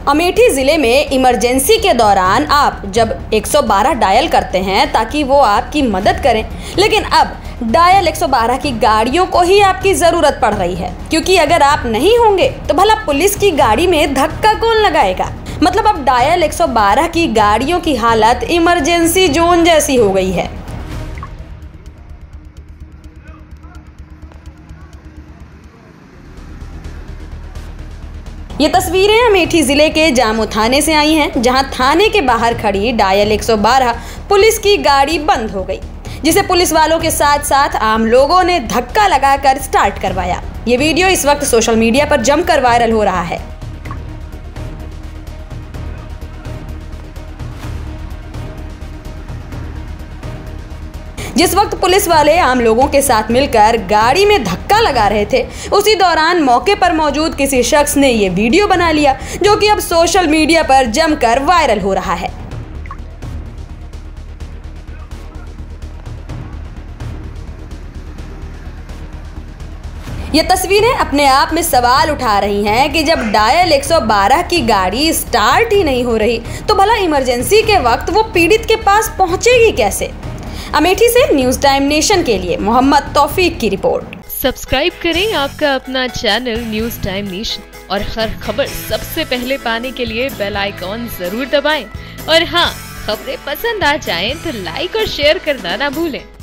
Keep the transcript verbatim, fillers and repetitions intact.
अमेठी जिले में इमरजेंसी के दौरान आप जब एक सौ बारह डायल करते हैं ताकि वो आपकी मदद करें, लेकिन अब डायल एक सौ बारह की गाड़ियों को ही आपकी जरूरत पड़ रही है, क्योंकि अगर आप नहीं होंगे तो भला पुलिस की गाड़ी में धक्का कौन लगाएगा। मतलब अब डायल एक सौ बारह की गाड़ियों की हालत इमरजेंसी जोन जैसी हो गई है। ये तस्वीरें अमेठी जिले के जामू थाने से आई हैं, जहां थाने के बाहर खड़ी डायल एक सौ बारह पुलिस की गाड़ी बंद हो गई, जिसे पुलिस वालों के साथ साथ आम लोगों ने धक्का लगाकर स्टार्ट करवाया। ये वीडियो इस वक्त सोशल मीडिया पर जमकर वायरल हो रहा है। जिस वक्त पुलिस वाले आम लोगों के साथ मिलकर गाड़ी में धक्का लगा रहे थे, उसी दौरान मौके पर मौजूद किसी शख्स ने ये वीडियो बना लिया, जो कि अब सोशल मीडिया पर जमकर वायरल हो रहा है। ये तस्वीरें अपने आप में सवाल उठा रही हैं कि जब डायल एक सौ बारह की गाड़ी स्टार्ट ही नहीं हो रही तो भला इमरजेंसी के वक्त वो पीड़ित के पास पहुंचेगी कैसे। अमेठी से न्यूज़ टाइम नेशन के लिए मोहम्मद तौफीक की रिपोर्ट। सब्सक्राइब करें आपका अपना चैनल न्यूज़ टाइम नेशन और हर खबर सबसे पहले पाने के लिए बेल आइकॉन जरूर दबाएं। और हाँ, खबरें पसंद आ जाएं तो लाइक और शेयर करना ना भूलें।